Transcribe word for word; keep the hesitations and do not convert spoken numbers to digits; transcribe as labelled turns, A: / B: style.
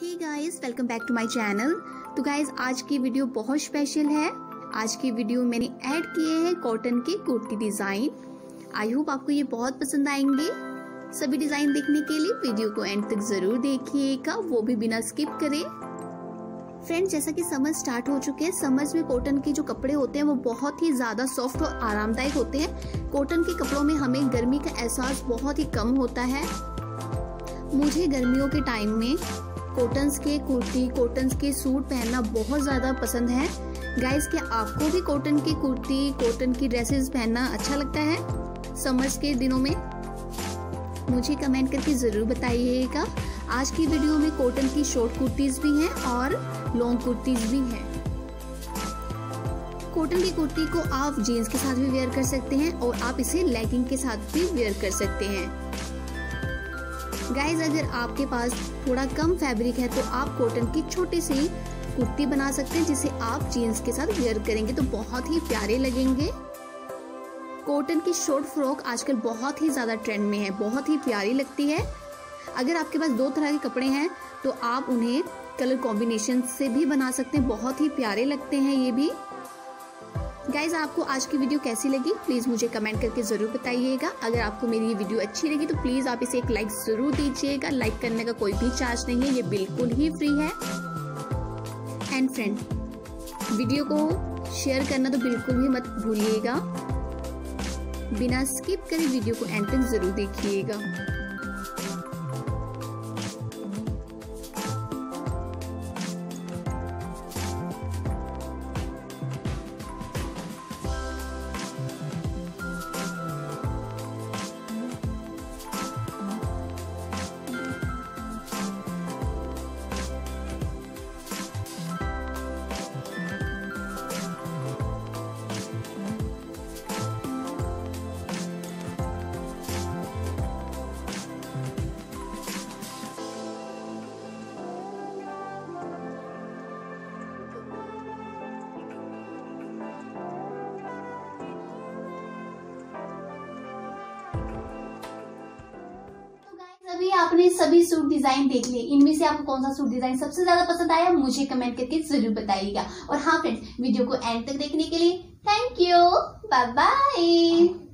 A: Hey guys, welcome back to my channel. तो guys, आज की वीडियो बहुत स्पेशल है। आज की वीडियो मैंने ऐड किए हैं कॉटन के कुर्ती डिजाइन। आई होप आपको ये बहुत पसंद आएंगे। सभी डिजाइन देखने के लिए वीडियो को एंड तक जरूर देखिएगा, वो भी बिना स्किप करे। फ्रेंड्स, जैसा कि समर स्टार्ट हो चुके हैं, समर में कॉटन के जो कपड़े होते हैं वो बहुत ही ज्यादा सॉफ्ट और आरामदायक होते हैं। कॉटन के कपड़ों में हमें गर्मी का एहसास बहुत ही कम होता है। मुझे गर्मियों के टाइम में कॉटन्स के कुर्ती, कॉटन्स के सूट पहनना बहुत ज्यादा पसंद है। गाइस, क्या आपको भी कॉटन की कुर्ती, कॉटन की ड्रेसेस पहनना अच्छा लगता है समर्स के दिनों में? मुझे कमेंट करके जरूर बताइएगा। आज की वीडियो में कॉटन की शॉर्ट कुर्तीज भी हैं और लॉन्ग कुर्तीज भी हैं। कॉटन की कुर्ती को आप जीन्स के साथ भी वेयर कर सकते हैं और आप इसे लेगिंग के साथ भी वेयर कर सकते हैं। गाइज, अगर आपके पास थोड़ा कम फैब्रिक है तो आप कॉटन की छोटी सी कुर्ती बना सकते हैं, जिसे आप जीन्स के साथ वेयर करेंगे तो बहुत ही प्यारे लगेंगे। कॉटन की शॉर्ट फ्रॉक आजकल बहुत ही ज्यादा ट्रेंड में है, बहुत ही प्यारी लगती है। अगर आपके पास दो तरह के कपड़े हैं तो आप उन्हें कलर कॉम्बिनेशन से भी बना सकते हैं, बहुत ही प्यारे लगते हैं ये भी। गाइज, आपको आज की वीडियो कैसी लगी प्लीज मुझे कमेंट करके जरूर बताइएगा। अगर आपको मेरी ये वीडियो अच्छी लगी तो प्लीज आप इसे एक लाइक जरूर दीजिएगा। लाइक करने का कोई भी चार्ज नहीं है, ये बिल्कुल ही फ्री है। एंड फ्रेंड, वीडियो को शेयर करना तो बिल्कुल भी मत भूलिएगा। बिना स्किप करे वीडियो को एंड तक जरूर देखिएगा।
B: अभी आपने सभी सूट डिजाइन देख लिए। इनमें से आपको कौन सा सूट डिजाइन सबसे ज्यादा पसंद आया मुझे कमेंट करके जरूर बताइएगा। और हाँ फ्रेंड्स, वीडियो को एंड तक देखने के लिए थैंक यू। Bye bye.